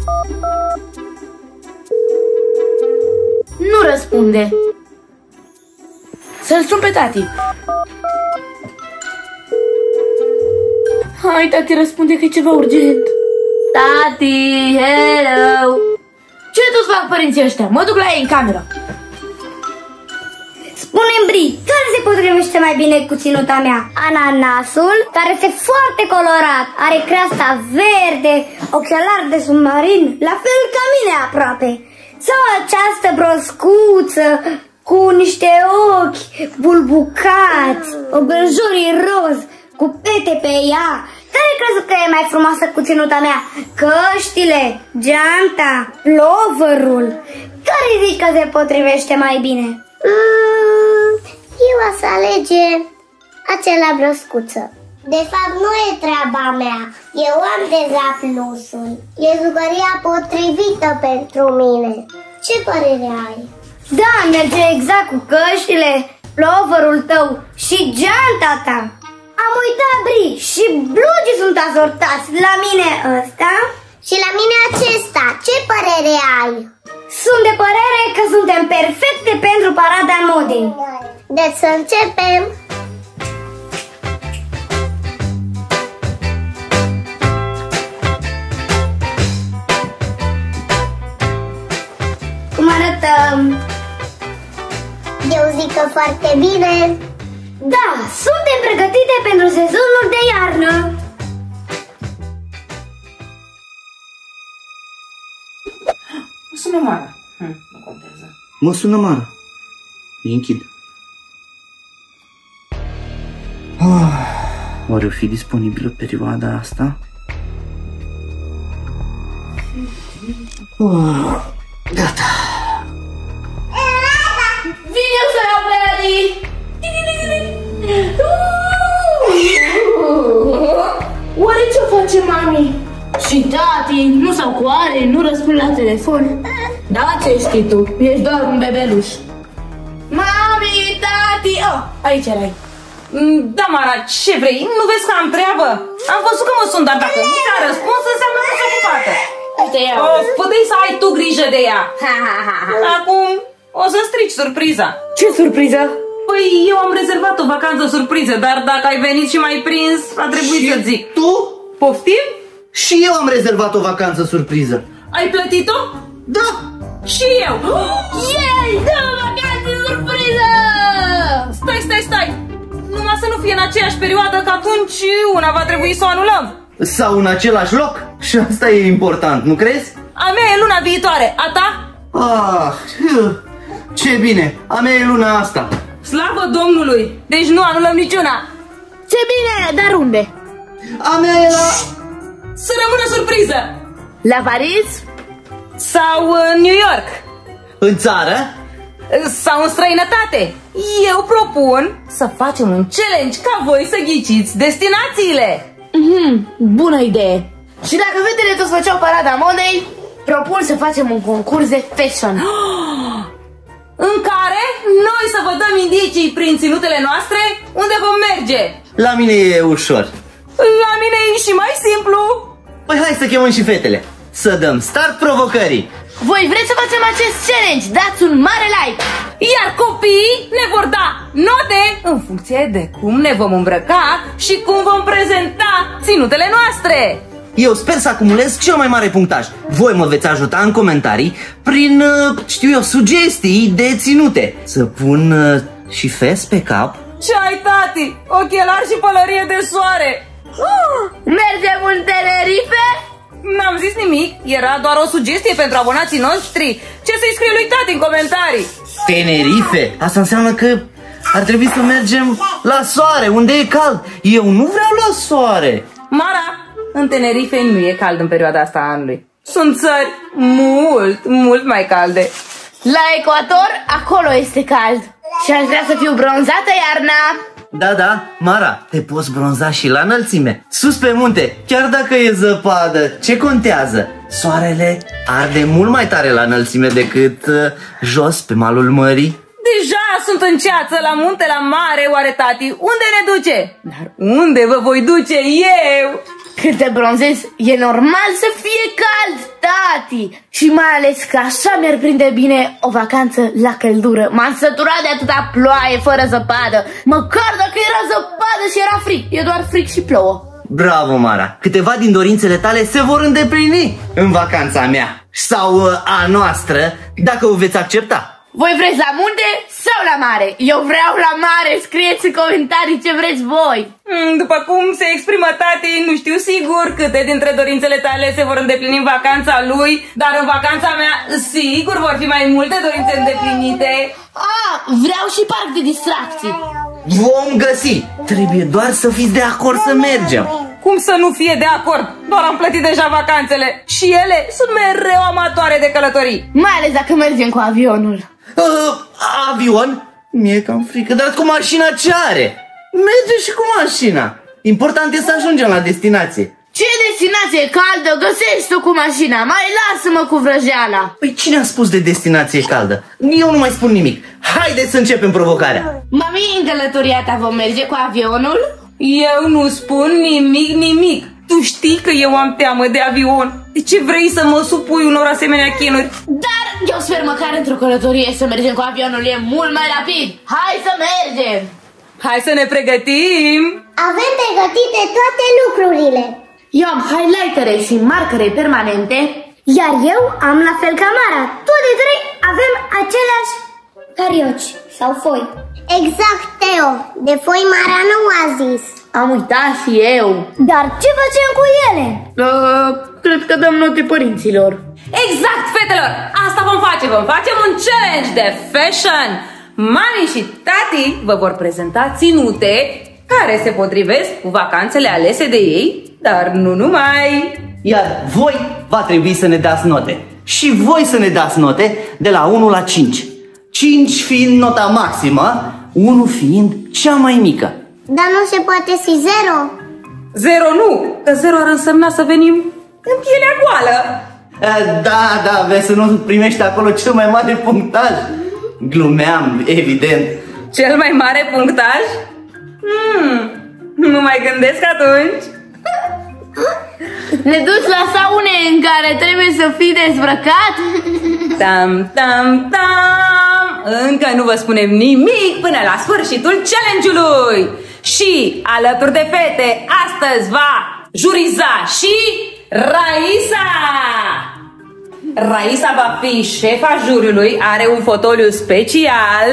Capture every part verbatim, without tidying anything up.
Nu răspunde. Să-l sun pe tati. Hai, tati, răspunde că e ceva urgent. Tati, hello. Ce tot fac părinții ăștia? Mă duc la ei în cameră. Spune-mi, Bri, care se potrivește mai bine cu ținuta mea? Ananasul, care este foarte colorat, are creasta verde, ochelari de submarin, la fel ca mine aproape. Sau această broscuță cu niște ochi bulbucați, obrăjorii roz, cu pete pe ea. Care crezi că e mai frumoasă cu ținuta mea? Căștile, geanta, plovărul? Care zici că se potrivește mai bine? Mm, eu o să alege acela broscuță. De fapt, nu e treaba mea. Eu am deja plusul. E jucăria potrivită pentru mine. Ce părere ai? Da, merge exact cu căștile, plovărul tău și geanta ta. Am uitat, Bri, și blugii sunt asortați. La mine ăsta și la mine acesta. Ce părere ai? Sunt de părere că suntem perfecte pentru parada modei. Deci să începem. Cum arătăm? Eu zic că foarte bine. Da, suntem pregătite pentru sezonul de iarnă. Mă sună Mara. Hm, nu contează. Mă sună Mara. Îi închid. Oh, oare o fi disponibilă perioada asta? Oh, gata. Vine să iau pe Adi! Oare ce face mami? Și tati nu s-au coare, nu răspund la telefon. Da, ce știi tu? Ești doar un bebeluș. Mami, tati... Oh, aici erai. Da, Mara, ce vrei? Nu vezi că am treabă? Am văzut că mă sun, dar dacă nu ți-a răspuns, înseamnă că sunt ocupată. Uite, ia. Of, puteai să ai tu grijă de ea. Acum o să strici surpriza. Ce surpriză? Păi eu am rezervat o vacanță surpriză, dar dacă ai venit și m-ai prins, a trebuit să zic. Tu? Poftim? Și eu am rezervat o vacanță surpriză. Ai plătit-o? Da. Și eu. Yay! Da, vacanță surpriză! Stai, stai, stai. Numai să nu fie în aceeași perioadă, că atunci una va trebui să o anulăm. Sau în același loc. Și asta e important, nu crezi? A mea e luna viitoare, a ta? Ah, ce bine, a mea e luna asta. Slavă Domnului! Deci nu anulăm niciuna. Ce bine, dar unde? A mea e la... Să rămână surpriză. La Paris? Sau în New York? În țară? Sau în străinătate? Eu propun să facem un challenge ca voi să ghiciți destinațiile. Mhm, bună idee. Și dacă fetele toți făceau parada modei, propun să facem un concurs de fashion. În care noi să vă dăm indicii prin ținutele noastre unde vom merge. La mine e ușor. La mine e și mai simplu. Păi hai să chemăm și fetele. Să dăm start provocării. Voi vreți să facem acest challenge? Dați un mare like. Iar copiii ne vor da note în funcție de cum ne vom îmbrăca și cum vom prezenta ținutele noastre. Eu sper să acumulez cel mai mare punctaj. Voi mă veți ajuta în comentarii prin, știu eu, sugestii de ținute. Să pun uh, și fes pe cap. Ce ai, tati? Ochelari și pălărie de soare. uh, Mergem în Tenerife? N-am zis nimic, era doar o sugestie pentru abonații noștri. Ce să-i scrie lui tati în comentarii? Tenerife? Asta înseamnă că ar trebui să mergem la soare, unde e cald. Eu nu vreau la soare. Mara, în Tenerife nu e cald în perioada asta a anului. Sunt țări mult, mult mai calde. La ecuator, acolo este cald. Și aș vrea să fiu bronzată iarna. Da, da, Mara, te poți bronza și la înălțime. Sus pe munte, chiar dacă e zăpadă, ce contează? Soarele arde mult mai tare la înălțime decât uh, jos pe malul mării. Deja sunt în ceață, la munte, la mare, oare tati? Unde ne duce? Dar unde vă voi duce eu? Cât te bronzezi, e normal să fie cald, tati. tati! Și mai ales că așa mi-ar prinde bine o vacanță la căldură. M-am săturat de atâta ploaie fără zăpadă. Măcar dacă era zăpadă și era frig. E doar frig și plouă. Bravo, Mara! Câteva din dorințele tale se vor îndeplini în vacanța mea sau a noastră, dacă o veți accepta. Voi vreți la munte sau la mare? Eu vreau la mare, scrieți în comentarii ce vreți voi. După cum se exprimă tati, nu știu sigur câte dintre dorințele tale se vor îndeplini în vacanța lui, dar în vacanța mea sigur vor fi mai multe dorințe îndeplinite. Ah, vreau și parc de distracții. Vom găsi, trebuie doar să fiți de acord să mergem. Cum să nu fie de acord? Doar am plătit deja vacanțele și ele sunt mereu amatoare de călătorii. Mai ales dacă mergem cu avionul. Uh, avion? Mi-e cam frică, dar cu mașina ce are? Merge și cu mașina. Important e să ajungem la destinație. Ce destinație caldă găsești tu cu mașina? Mai lasă-mă cu vrăjeala. Păi cine a spus de destinație caldă? Eu nu mai spun nimic. Haideți să începem provocarea. Mami, în călătoria ta vom merge cu avionul? Eu nu spun nimic, nimic. Tu știi că eu am teamă de avion. De ce vrei să mă supui unor asemenea chinuri? Dar eu sper măcar într-o călătorie să mergem cu avionul, e mult mai rapid. Hai să mergem! Hai să ne pregătim! Avem pregătite toate lucrurile. Eu am highlightere și marcare permanente. Iar eu am la fel ca Mara. Toate trei avem aceleași carioci sau foi. Exact, Teo. De foi Mara nu a zis. Am uitat și eu. Dar ce facem cu ele? Uh, cred că dăm note părinților. Exact, fetelor! Asta vom face! Vom face un challenge de fashion! Mami și tati vă vor prezenta ținute care se potrivesc cu vacanțele alese de ei, dar nu numai. Iar voi va trebui să ne dați note. Și voi să ne dați note de la unu la cinci. cinci fiind nota maximă, unu fiind cea mai mică. Dar nu se poate fi zero. Zero nu, că zero ar însemna să venim în pielea goală. Da, da, vezi să nu primești acolo cel mai mare punctaj. Glumeam, evident. Cel mai mare punctaj? Hmm, nu mai gândesc atunci. Ne duci la saune în care trebuie să fii dezbrăcat? Tam, tam, tam. Încă nu vă spunem nimic până la sfârșitul challenge-ului. Și alături de fete, astăzi va juriza și Raisa. Raisa va fi șefa juriului, are un fotoliu special.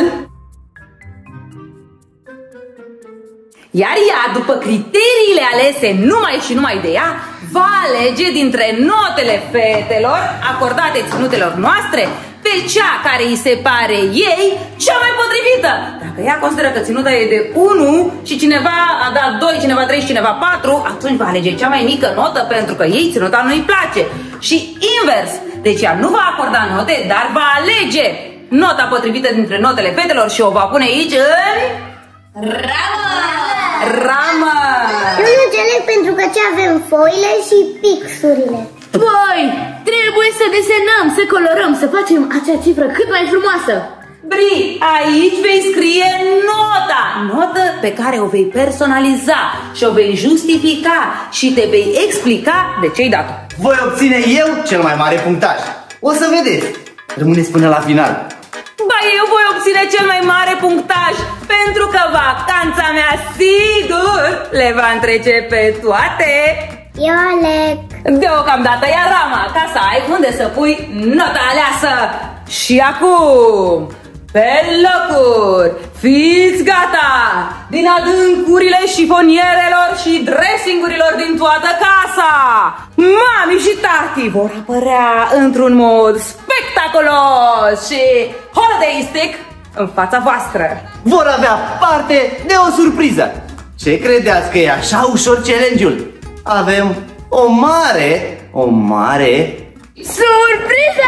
Iar ea, după criteriile alese numai și numai de ea, va alege dintre notele fetelor acordate ținutelor noastre pe cea care îi se pare ei cea mai potrivită. Dacă ea consideră că ținuta e de unu și cineva a dat doi, cineva trei și cineva patru, atunci va alege cea mai mică notă pentru că ei ținuta nu-i place. Și invers, deci ea nu va acorda note, dar va alege nota potrivită dintre notele fetelor și o va pune aici în ramă! Ramă! Eu nu înțeleg pentru că ce avem foile și pixurile. Păi, trebuie să desenăm, să colorăm, să facem acea cifră cât mai frumoasă. Bri, aici vei scrie nota, notă pe care o vei personaliza și o vei justifica și te vei explica de ce-ai dat-o. Voi obține eu cel mai mare punctaj. O să vedeți. Rămâneți până la final. Ba, eu voi obține cel mai mare punctaj pentru că vacanța mea sigur le va întrece pe toate. Eu aleg. Deocamdată ia rama ca să ai unde să pui nota aleasă. Și acum, pe locuri, fiți gata! Din adâncurile șifonierelor și dressingurilor din toată casa, mami și tati vor apărea într-un mod spectaculos și holidaystic în fața voastră. Vor avea parte de o surpriză. Ce credeți că e așa ușor challenge-ul? Avem o mare, o mare Surpriză!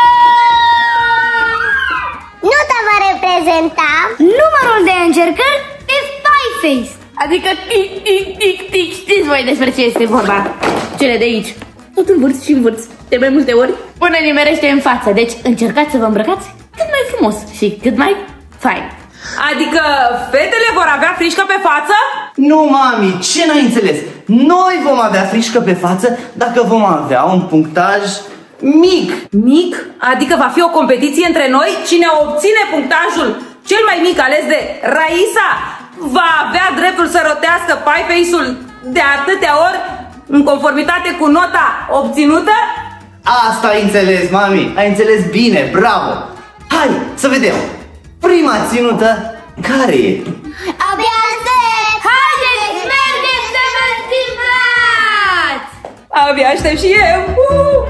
Nota va reprezenta Numărul de încercări de Pie Face. Adică tic, tic, tic, tic. Știți voi despre ce este vorba. Cele de aici. Tot învârți și învârți de mai multe ori până nimerește în față. Deci încercați să vă îmbrăcați cât mai frumos și cât mai fain. Adică fetele vor avea frișcă pe față? Nu, mami, ce n-ai înțeles? Noi vom avea frișcă pe față dacă vom avea un punctaj mic. Mic? Adică va fi o competiție între noi? Cine obține punctajul cel mai mic ales de Raisa va avea dreptul să rotească pie face-ul de atâtea ori în conformitate cu nota obținută? Asta ai înțeles, mami. Ai înțeles bine, bravo. Hai să vedem. Prima ținută care e? Abia aștept! Haideți, mergeți să vă schimbați! Abia aștept și eu! Uh!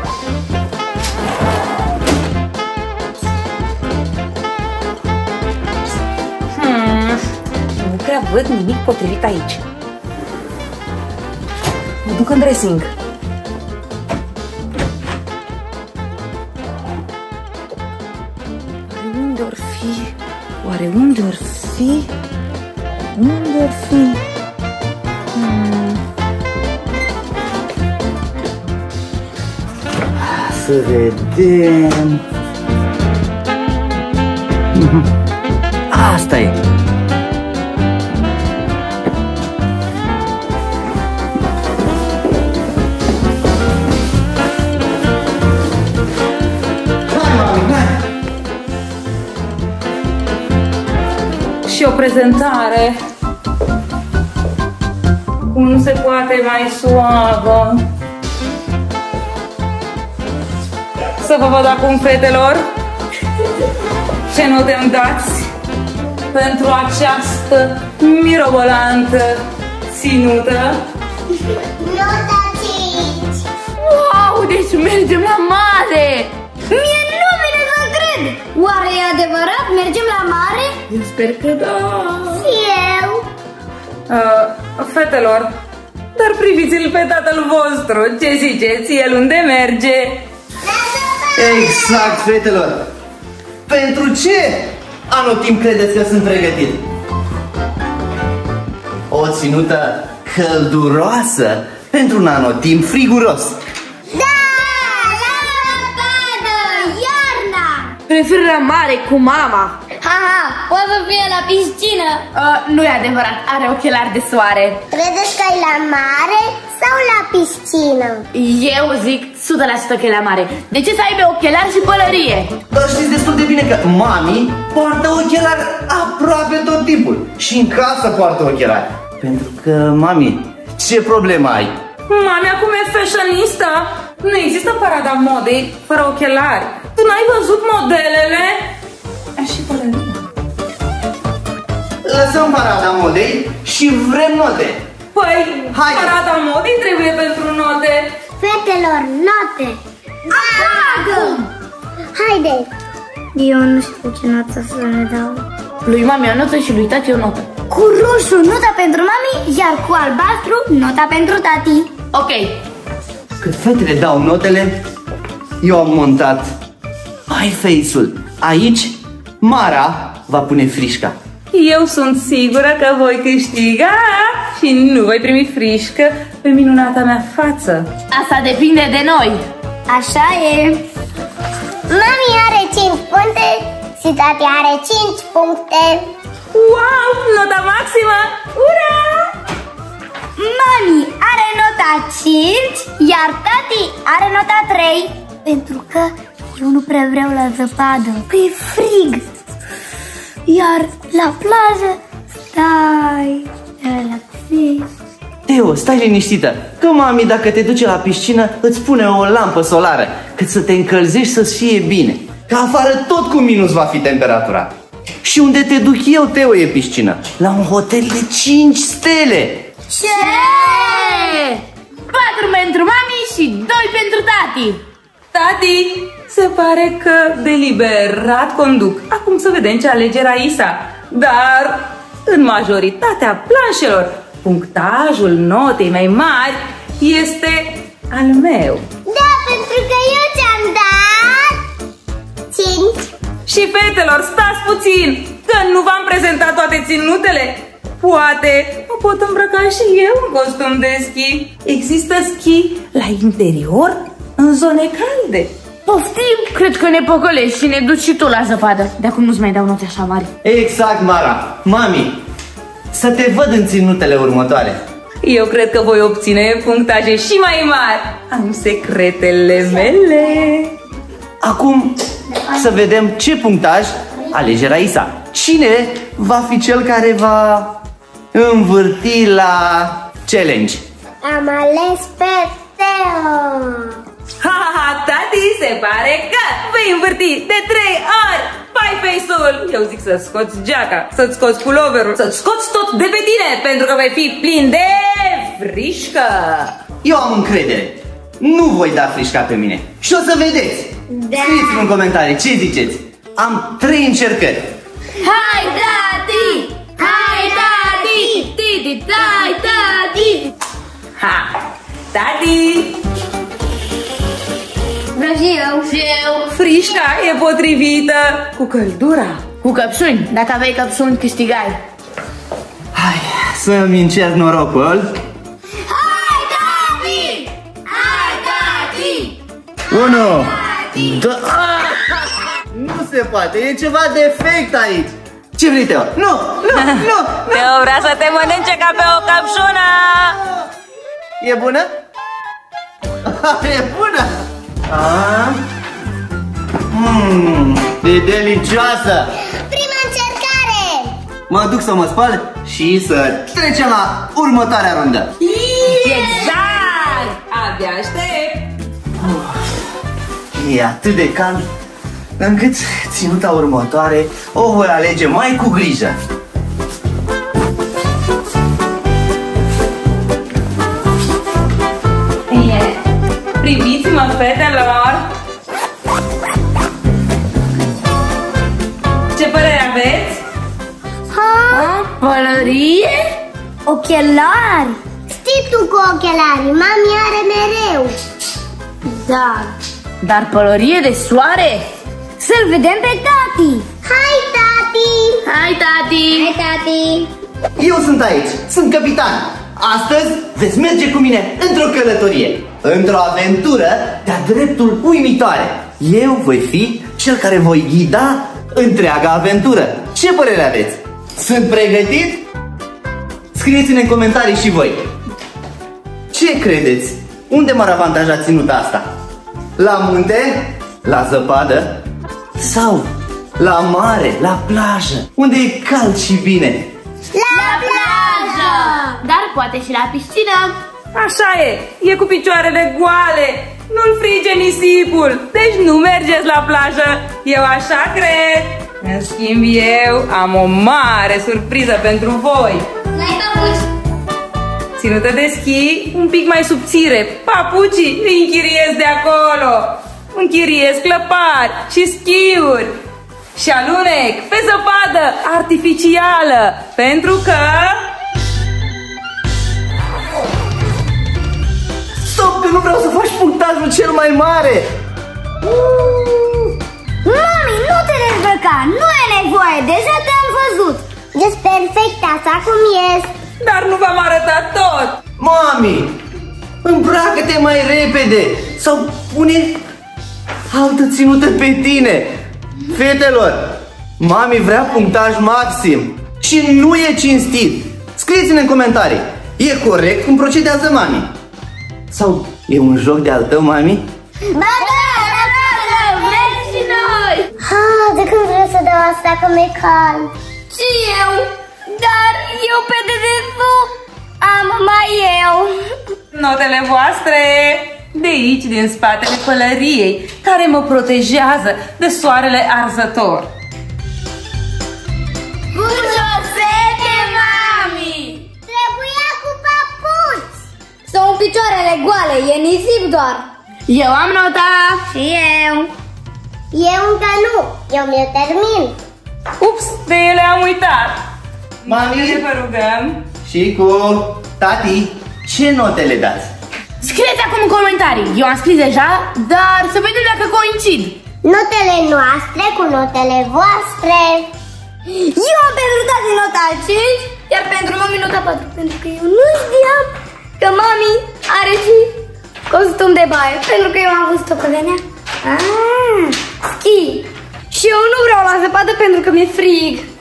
Hmm, nu prea văd nimic potrivit aici. Mă duc în dressing. Oare unde or fi? Oare unde or fi? Unde or fi? Hmm. Să vedem. Asta e. Și o prezentare cum nu se poate mai suavă. Să vă văd acum, fetelor, ce note îmi dați pentru această mirobolantă ținută. Nota cinci. Wow, deci mergem la mare! Mie nu vine să cred! Oare e adevărat? Mergem la mare? Eu sper că da! Și eu. Uh, fetelor, dar priviți-l pe tatăl vostru. Ce ziceți? El unde merge? Exact, fetelor. Pentru ce anotimp credeți că sunt pregătit? O ținută călduroasă pentru un anotimp friguros. Da! La zăpadă! Iarna! Prefer la mare cu mama. Haha, poate să fie la piscină. Uh, nu e adevărat, are ochelari de soare. Credeți că e la mare sau la piscină? Eu zic o sută la sută că e la mare. De ce să aibă ochelari și pălărie? Dar știți destul de bine că mami poartă ochelari aproape tot timpul. Și în casă poartă ochelari. Pentru că, mami, ce problemă ai? Mami, acum e fashionista. Nu există parada modei fără ochelari. Tu n-ai văzut modelele? Și pălăria. Lăsăm parada modei și vrem note. Păi, Haide. parada modei trebuie pentru note. Fetelor, note. Acum! Haide! Eu nu știu ce notă să le dau. Lui mami o notă și lui tati o notă. Cu roșu nota pentru mami, iar cu albastru nota pentru tati. Ok. Cât fetele dau notele, eu am montat pie face-ul. Aici, Mara va pune frișca. Eu sunt sigură că voi câștiga și nu voi primi frișcă pe minunata mea față. Asta depinde de noi. Așa e. Mami are cinci puncte și tati are cinci puncte. Wow, nota maximă! Ura! Mami are nota cinci, iar tati are nota trei. Pentru că eu nu prea vreau la zăpadă. Că e frig. Iar la plajă stai, te relaxezi. Teo, stai liniștită, că mami dacă te duce la piscină îți pune o lampă solară, cât să te încălzești să-ți fie bine. Că afară tot cu minus va fi temperatura. Și unde te duc eu, Teo, e piscină. La un hotel de cinci stele. Ce? Patru pentru mami și doi pentru tati. Tati, se pare că deliberat conduc. Acum să vedem ce alege Raisa. Dar în majoritatea planșelor, punctajul notei mai mari este al meu. Da, pentru că eu ți-am dat cinci. Și fetelor, stați puțin, că nu v-am prezentat toate ținutele. Poate mă pot îmbrăca și eu în costum de schi. Există schi la interior, în zone calde. Poftim, cred că ne păcălești și ne duci și tu la zăpadă. De acum nu-ți mai dau note așa mari. Exact, Mara. Mami, să te văd în ținutele următoare. Eu cred că voi obține punctaje și mai mari. Am secretele mele. Acum să vedem ce punctaj alege Raisa. Cine va fi cel care va învârti la challenge? Am ales pe Teo. Ha, ha, ha, tati, se pare că vei învârti de trei ori pie face-ul. Eu zic să-ți scoți geaca, să-ți scoți puloverul, să-ți scoți tot de pe tine, pentru că vei fi plin de frișcă. Eu am încredere. Nu voi da frișca pe mine. Și o să vedeți. Da. Scrieți-mi în comentarii ce ziceți. Am trei încercări. Hai, tati! Hai, tati! Titi, tai, tati! Ha, tati! Vreau și eu. Și eu. Frișca e potrivită cu căldura. Cu căpșuni. Dacă aveai căpșuni, câștigai. Hai să-mi încerc norocul. Hai, tati! Hai, tati! Unu, doi... Nu se poate, e ceva defect aici. Ce vrei, Teo? Nu, nu, nu, nu. Teo vrea să te mănânce ca pe o căpșună. E bună? E bună! Ah. Mm, e delicioasă! Prima încercare. Mă duc să mă spăl și să trecem la următoarea rundă. Exact! Abia aștept. E atât de cald încât ținuta următoare o voi alege mai cu grijă. Priviți-mă, fetelor! Ce părere aveți? Ha? Pălărie? Ochelari? Știi tu cu ochelarii, mami are mereu. Da. Dar pălărie de soare? Să-l vedem pe tati. Hai, tati! Hai, tati! Hai, tati. Eu sunt aici, sunt capitan. Astăzi veți merge cu mine într-o călătorie, într-o aventură de-a dreptul uimitoare. Eu voi fi cel care voi ghida întreaga aventură. Ce părere aveți? Sunt pregătit? Scrieți-ne în comentarii și voi. Ce credeți? Unde m-ar avantaja ținuta asta? La munte? La zăpadă? Sau la mare, la plajă, unde e cald și bine? La plajă! Dar poate și la piscină. Așa e, e cu picioarele goale, nu-l frige nisipul, deci nu mergeți la plajă, eu așa cred. În schimb, eu am o mare surpriză pentru voi. N-ai papuci? Ținută de schi, un pic mai subțire, papucii îi închiriez de acolo. Închiriez clăpari și schiuri și alunec pe zăpadă artificială, pentru că... Stop, că nu vreau să faci punctajul cel mai mare! Mami, nu te dezbrăca, nu e nevoie, deja te-am văzut. Ești perfect așa cum ești. Dar nu v-am arătat tot. Mami, îmbracă-te mai repede sau pune altă ținută pe tine. Fetelor, mami vrea punctaj maxim și nu e cinstit. Scrieți-ne în comentarii, e corect cum procedează mami? Sau e un joc de al tău, mami? Ba da, la plajă, vrem și noi. Ha, de când vreau să dau asta că mi-e cald. Și eu, dar eu pe dedesubt am mai eu. Notele voastre de aici, din spatele pălăriei, care mă protejează de soarele arzător. Cu șosete, mami! Trebuia cu papuci. Sunt picioarele goale, e nisip doar. Eu am nota. Și eu. Eu încă nu, eu mi-o termin. Ups, de ele am uitat. Mami Vă rugăm. și cu tati, ce note le dați? Scrieți acum în comentarii. Eu am scris deja, dar să vedem dacă coincid. Notele noastre cu notele voastre. Eu am pentru tati nota cinci, iar pentru mami nota patru. Pentru că eu nu știam că mami are și costum de baie. Pentru că eu am văzut-o pe venea. Ah, schi. Și eu nu vreau la zăpadă pentru că mi-e frig.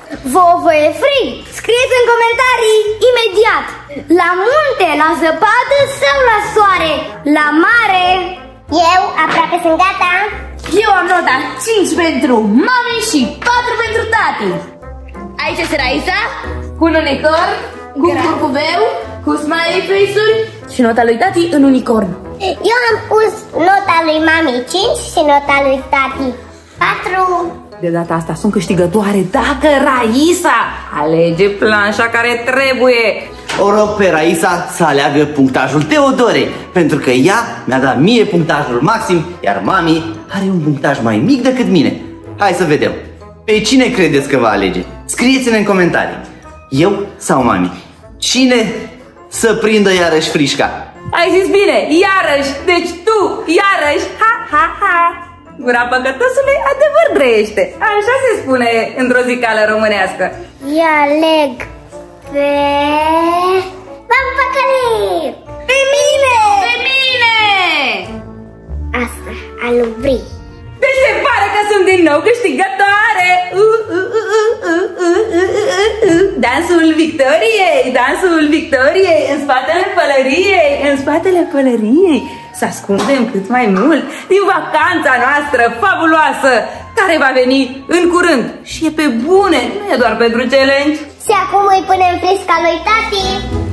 Vouă vă e frig? Scrieți în comentarii imediat. La munte, la zăpadă sau la soare? La mare? Eu aproape sunt gata. Eu am nota cinci pentru mami și patru pentru tati. Aici este Raisa, cu un unicorn, cu un curcubeu, cu smiley face-uri și nota lui tati în unicorn. Eu am pus nota lui mami cinci și nota lui tati patru. De data asta sunt câștigătoare dacă Raisa alege planșa care trebuie. O rog pe Raisa să aleagă punctajul Teodorei, pentru că ea mi-a dat mie punctajul maxim, iar mami are un punctaj mai mic decât mine. Hai să vedem. Pe cine credeți că va alege? Scrieți-ne în comentarii. Eu sau mami? Cine să prindă iarăși frișca? Ai zis bine, iarăși, deci tu, iarăși, ha, ha, ha. Gura păcătosului adevăr grăiește. Așa se spune într-o zicală românească. Eu aleg pe... V-am păcălit! Pe mine! Pe mine! Asta, a lui Bri. Deci se pare că sunt din nou câștigătoare. Uh, uh, uh, uh, uh, uh, uh, uh, uh. Dansul victoriei, dansul victoriei, în spatele pălăriei, în spatele pălăriei. Să ascundem cât mai mult din vacanța noastră fabuloasă, care va veni în curând. Și e pe bune, nu e doar pentru challenge. Și acum îi punem frișca lui tati.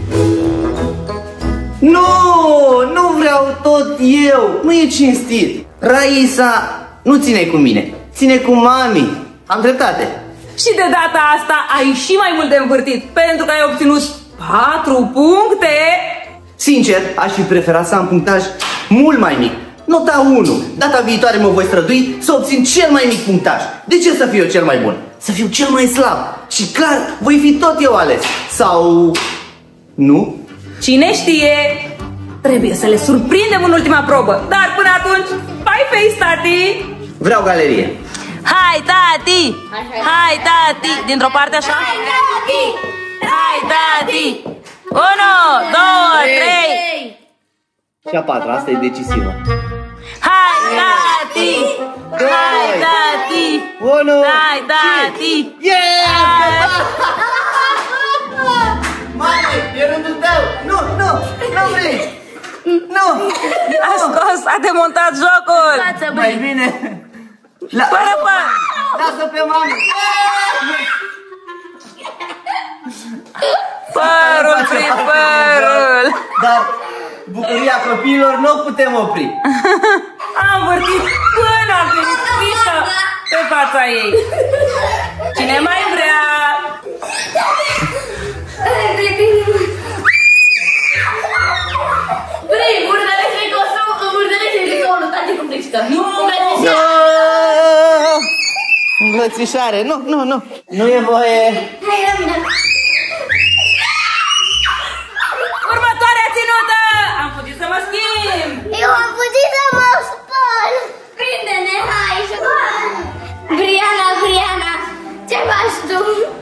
Nu, nu vreau tot eu, nu e cinstit. Raisa nu ține cu mine, ține cu mami. Am dreptate. Și de data asta ai și mai mult de învârtit, pentru că ai obținut patru puncte. Sincer, aș fi preferat să am punctaj mult mai mic. Nota unu. Data viitoare mă voi strădui să obțin cel mai mic punctaj. De ce să fiu eu cel mai bun? Să fiu cel mai slab. Și clar, voi fi tot eu ales. Sau... nu? Cine știe? Trebuie să le surprindem în ultima probă. Dar până atunci, bye face, tati! Vreau galerie. Hai, tati! Hai, tati! Dintr-o parte așa? Hai, tati! Hai, tati! Unu, două, trei! Și a patra, asta e decisivă. Hai, tati! Hai, tati! Unu! Hai, tati! Yeah! Mami, e rândul tău! Nu, nu, nu vrei! Nu! A scos, a demontat jocul! Mai bine! La... Pără, pără! Lasă pe mami! Părul prin părul! Dar bucuria copiilor nu o putem opri. Am vârtit până am venit frișca pe fața ei. Cine mai vrea? Vrei, murdărește costul, murdărește ridicolul, tati cu frișcă. Nu, Nu! Învățișare, nu, nu, nu. Nu e voie. Hai, rămână. Următoarea ținută! Am fugit să mă schimb! Eu am fugit să mă spăl. Prinde-ne, hai, spăl. Briana, Briana, ce faci tu?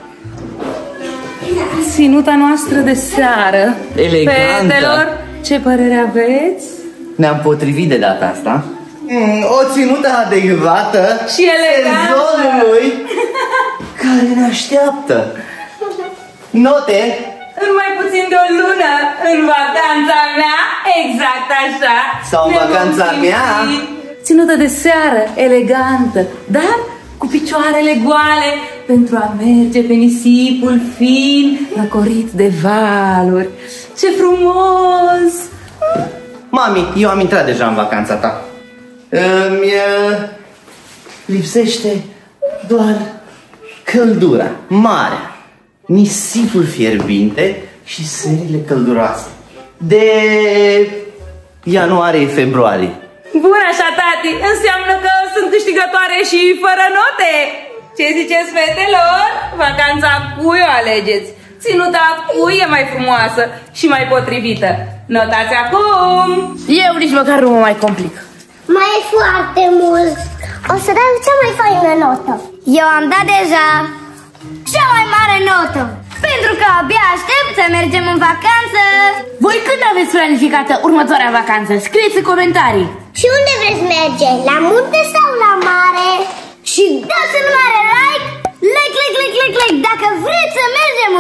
Ținuta noastră de seară. Elegantă. Fetelor, ce părere aveți? Ne-am potrivit de data asta. Mm, o ținută adecvată Și elegantă. sezonului care ne așteaptă. Note. În mai puțin de o lună, în vacanța mea, exact așa. Sau în ne vom vacanța simți. mea. Ținută de seară, elegantă, dar cu picioarele goale, pentru a merge pe nisipul fin, răcorit de valuri. Ce frumos! Mami, eu am intrat deja în vacanța ta. Îmi uh, lipsește doar căldura, marea, nisipul fierbinte și serile călduroase de ianuarie-februarie. Bun așa, tati, înseamnă că sunt câștigătoare și fără note. Ce ziceți, fetelor? Vacanța cui o alegeți? Ținuta cui e mai frumoasă și mai potrivită? Notați acum! eu nici măcar nu mă mai complic. Mai e foarte mult. O să dau cea mai faină notă. Eu am dat deja cea mai mare notă, pentru că abia aștept să mergem în vacanță. Voi când aveți planificată următoarea vacanță? Scrieți în comentarii. Și unde vreți merge? La munte sau la mare? Și dați un mare like, like, like, like, like, like,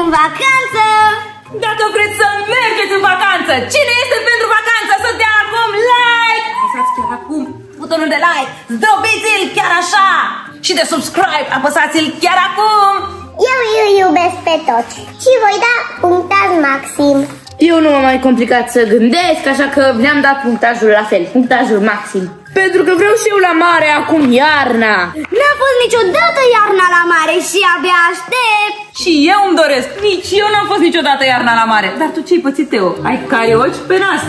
vacanță! Dacă vreți să mergeți în vacanță, cine este pentru vacanță să dea acum like? Apăsați chiar acum butonul de like, zdrobiți-l chiar așa! Și de subscribe, apăsați-l chiar acum! Eu îi iubesc pe toți și voi da punctaj maxim. Eu nu m-am mai complicat să gândesc, așa că le-am dat punctajul la fel, punctajul maxim. Pentru că vreau și eu la mare acum iarna. N-a fost niciodată iarna la mare și abia aștept. Și eu îmi doresc, nici eu n-am fost niciodată iarna la mare. Dar tu ce-ai pățit, Teo? Ai carioci pe nas.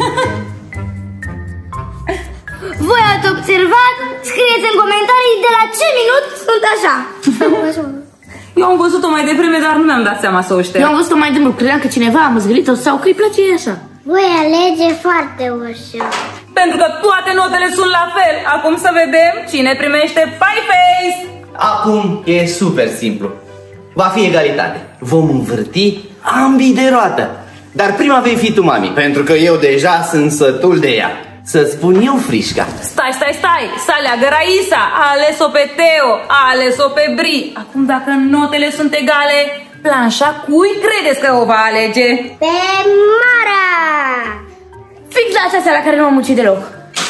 Voi ați observat? Scrieți în comentarii de la ce minut sunt așa. Eu am văzut-o mai devreme, dar nu mi-am dat seama să o șterg. Eu am văzut-o mai de mult, credeam că cineva a măzgălit-o sau că îi place ei așa. Voi alege foarte ușor. Pentru că toate notele sunt la fel. Acum să vedem cine primește Pie Face. Acum e super simplu. Va fi egalitate. Vom învârti ambii de roată. Dar prima vei fi tu, mami, pentru că eu deja sunt sătul de ea. Să spun eu, Frișca. Stai, stai, stai, să aleagă Raisa. A ales-o pe Teo, a ales-o pe Bri. Acum dacă notele sunt egale, planșa cui credeți că o va alege? Pe Mara! Fix la aceasta la care nu am muncit deloc.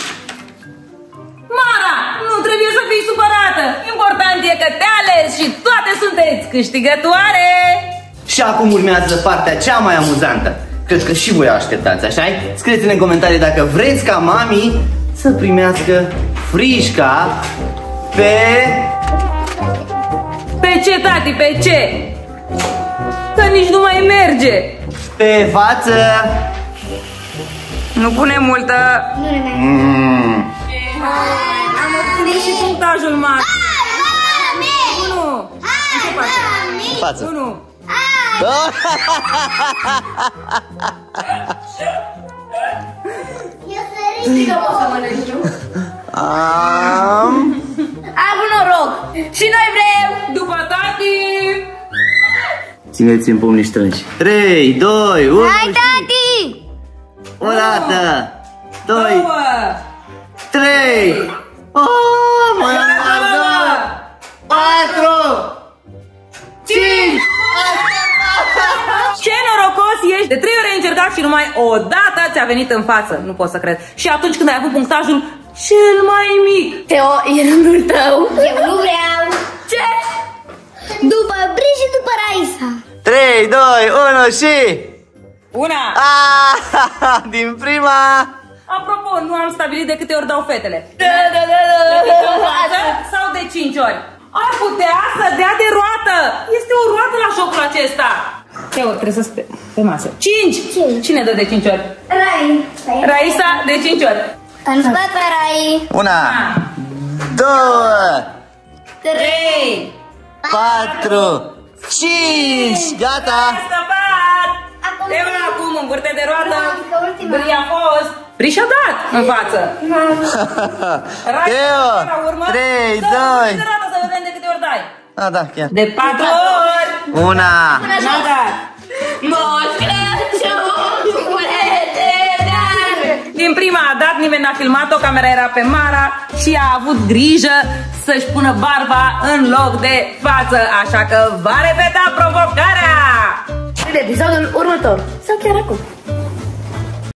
Mara, nu trebuie să fii supărată. Important e că te ales și toate sunteți câștigătoare. Și acum urmează partea cea mai amuzantă. Cred că și voi așteptați, așa-i? Scrieți-ne în comentarii dacă vreți ca mami să primească Frișca pe... Pe ce, tati, pe ce? Că nici nu mai merge. Pe față. Nu pune multă. Mm. Am obținut și punctajul mare. Unu. Față. Unu. Am... Am noroc. Și noi vrem. După tati. Țineți în pumni strângi. trei, doi, unu. Hai, tati! O dată. doi, Două. trei. Oh, mai am două. patru. cinci. Ce norocos ești! De trei ori ai încercat și numai o dată ți-a venit în față. Nu pot să cred. Și atunci când ai avut punctajul cel mai mic. Teo, e rândul tău. Eu nu vreau. Ce? După Bri și după Raisa. trei, doi, unu și... Una. Ah, din prima... Apropo, nu am stabilit de câte ori dau fetele. Da, da, da, De câte ori da. față sau de cinci ori? Ar putea să dea de roată. Este o roată la jocul acesta. Teo, trebuie să spe pe masă. Cinci. Cine dă de cinci ori? Rai. Raisa de cinci ori. În spate, Rai. Una, două, Trei. patru, cinci. Gata. A scăpat. Acum Teo acum în vârte de roată. Nu, că ultima. Bri a fost. Bri și-a dat în față. Raisa, Teo, la urmă. trei, Dă doi. de roată să vedem de câte ori dai. Ah, da, chiar. De patru ori. Una. N-a dat. Moș Crăciun, urete dar. Din prima a dat, nimeni n-a filmat-o, camera era pe Mara și a avut grijă să-și pună barba în loc de față, așa că va repeta provocarea! În episodul următor sau chiar acum.